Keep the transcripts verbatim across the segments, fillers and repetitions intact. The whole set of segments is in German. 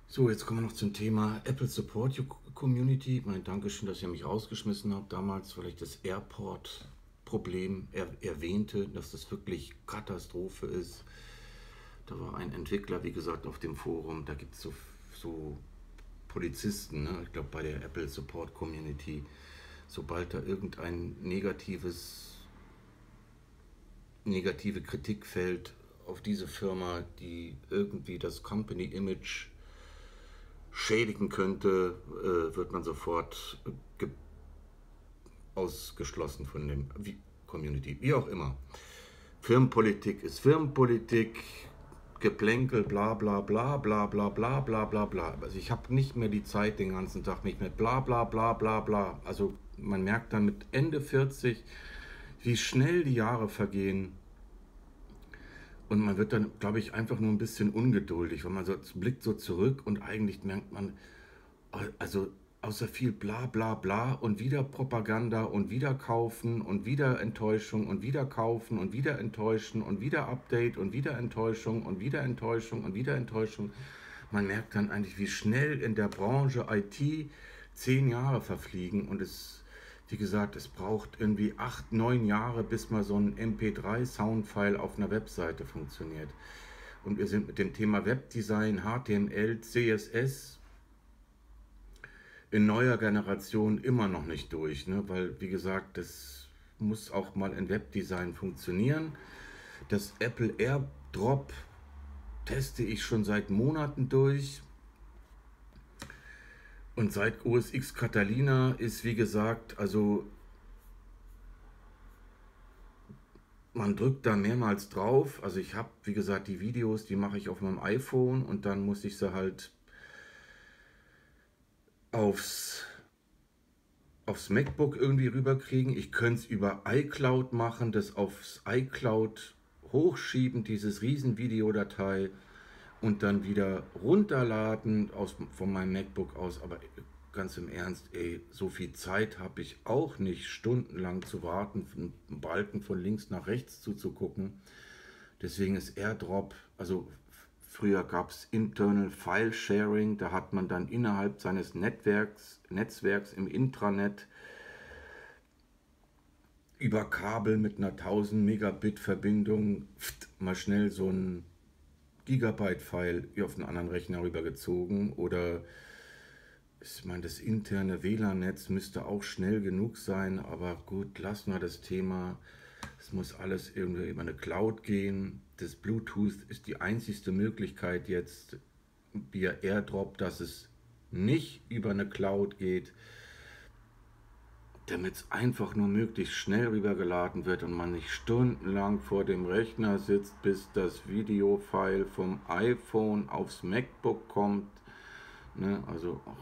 So, jetzt kommen wir noch zum Thema Apple Support Community. Mein Dankeschön, dass ihr mich rausgeschmissen habt damals, weil ich das Airport-Problem er erwähnte, dass das wirklich Katastrophe ist. Da war ein Entwickler, wie gesagt, auf dem Forum. Da gibt es so, so Polizisten, ne? Ich glaube bei der Apple Support Community. Sobald da irgendein negatives, negative Kritik fällt auf diese Firma, die irgendwie das Company Image schädigen könnte, äh, wird man sofort äh, ausgeschlossen von der Community. Wie auch immer. Firmenpolitik ist Firmenpolitik, Geplänkel, bla bla bla bla bla bla bla bla bla. Also ich habe nicht mehr die Zeit den ganzen Tag, mich mit bla bla bla bla bla. Also man merkt dann mit Ende vierzig, wie schnell die Jahre vergehen. Und man wird dann, glaube ich, einfach nur ein bisschen ungeduldig, weil man so blickt so zurück und eigentlich merkt man, also außer viel bla bla bla und wieder Propaganda und wieder kaufen und wieder Enttäuschung und wieder kaufen und wieder enttäuschen und wieder Update und wieder Enttäuschung und wieder Enttäuschung und wieder Enttäuschung. Man merkt dann eigentlich, wie schnell in der Branche I T zehn Jahre verfliegen und es, wie gesagt, es braucht irgendwie acht, neun Jahre, bis mal so ein M P drei Soundfile auf einer Webseite funktioniert. Und wir sind mit dem Thema Webdesign, H T M L, C S S in neuer Generation immer noch nicht durch, ne? Weil, wie gesagt, das muss auch mal in Webdesign funktionieren. Das Apple AirDrop teste ich schon seit Monaten durch. Und seit O S X Catalina ist, wie gesagt, also man drückt da mehrmals drauf. Also ich habe, wie gesagt, die Videos, die mache ich auf meinem iPhone und dann muss ich sie halt aufs, aufs MacBook irgendwie rüberkriegen. Ich könnte es über iCloud machen, das aufs iCloud hochschieben, dieses riesen Videodatei und dann wieder runterladen aus, von meinem MacBook aus. Aber ganz im Ernst, ey, so viel Zeit habe ich auch nicht, stundenlang zu warten, einen Balken von links nach rechts zuzugucken. Deswegen ist AirDrop, also früher gab es Internal File Sharing, da hat man dann innerhalb seines Netzwerks, Netzwerks im Intranet über Kabel mit einer tausend Megabit Verbindung mal schnell so ein Gigabyte-File auf einen anderen Rechner rübergezogen. Oder ich meine, das interne W L A N-Netz müsste auch schnell genug sein, aber gut, lassen wir das Thema. Es muss alles irgendwie über eine Cloud gehen. Das Bluetooth ist die einzigste Möglichkeit jetzt via AirDrop, dass es nicht über eine Cloud geht, damit es einfach nur möglichst schnell rübergeladen wird und man nicht stundenlang vor dem Rechner sitzt, bis das Videofile vom iPhone aufs MacBook kommt. Ne, also ach.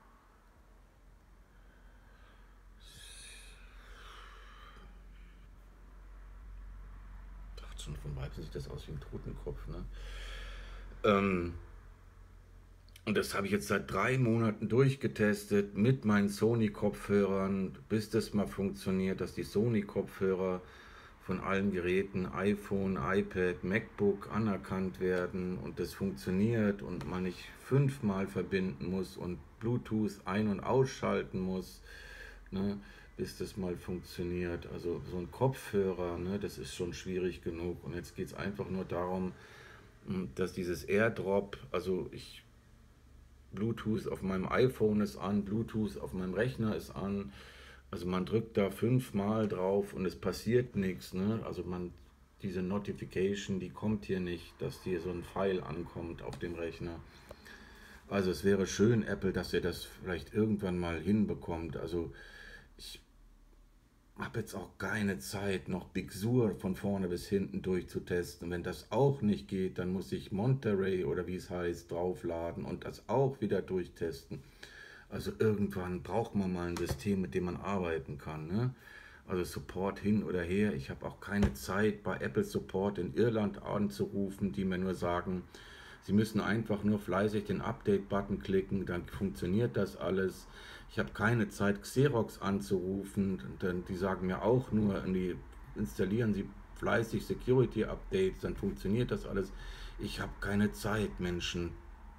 Schon von Weitem sieht das aus wie ein Totenkopf. Ne? Ähm, und das habe ich jetzt seit drei Monaten durchgetestet mit meinen Sony-Kopfhörern, bis das mal funktioniert, dass die Sony-Kopfhörer von allen Geräten, iPhone, iPad, MacBook anerkannt werden und das funktioniert und man nicht fünfmal verbinden muss und Bluetooth ein- und ausschalten muss, ne, bis das mal funktioniert. Also so ein Kopfhörer, ne, das ist schon schwierig genug und jetzt geht es einfach nur darum, dass dieses AirDrop, also ich Bluetooth auf meinem iPhone ist an, Bluetooth auf meinem Rechner ist an. Also man drückt da fünfmal drauf und es passiert nichts. Ne? Also man, diese Notification, die kommt hier nicht, dass hier so ein Pfeil ankommt auf dem Rechner. Also es wäre schön, Apple, dass ihr das vielleicht irgendwann mal hinbekommt. Also ich habe jetzt auch keine Zeit, noch Big Sur von vorne bis hinten durchzutesten. Und wenn das auch nicht geht, dann muss ich Monterey oder wie es heißt draufladen und das auch wieder durchtesten. Also irgendwann braucht man mal ein System, mit dem man arbeiten kann. Ne? Also Support hin oder her. Ich habe auch keine Zeit, bei Apple Support in Irland anzurufen, die mir nur sagen, sie müssen einfach nur fleißig den Update-Button klicken, dann funktioniert das alles. Ich habe keine Zeit, Xerox anzurufen, denn die sagen mir auch nur, die installieren sie fleißig Security-Updates, dann funktioniert das alles. Ich habe keine Zeit, Menschen.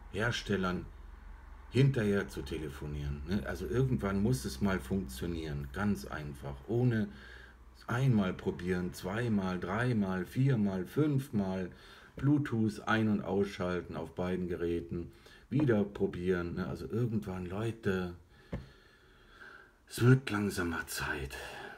Herstellern hinterher zu telefonieren. Ne? Also irgendwann muss es mal funktionieren, ganz einfach, ohne einmal probieren, zweimal, dreimal, viermal, fünfmal, Bluetooth ein- und ausschalten auf beiden Geräten, wieder probieren. Ne? Also irgendwann, Leute, es wird langsamer Zeit.